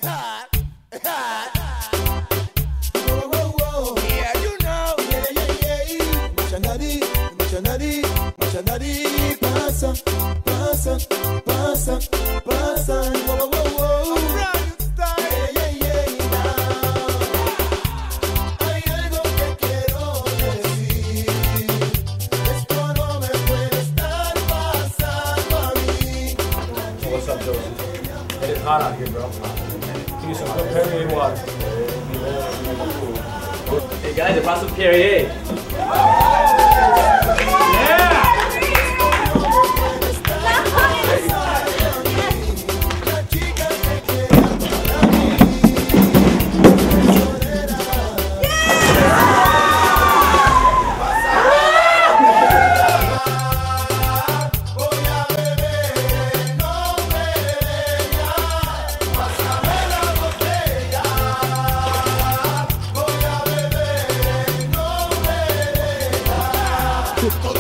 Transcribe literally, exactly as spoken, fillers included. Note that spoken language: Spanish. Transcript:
Yeah, you know. Yeah, yeah, yeah. Machanari, machanari, machanari. Pasa, pasa, pasa, pasa. Whoa, whoa, whoa. A brand new style. Yeah, yeah, yeah. Hay algo que quiero decir. Esto no me puede estar pasando a mí. What's up, Joseph? It is hot out here, bro. Give me some good Perrier water. Hey guys, I brought some Perier. Oh,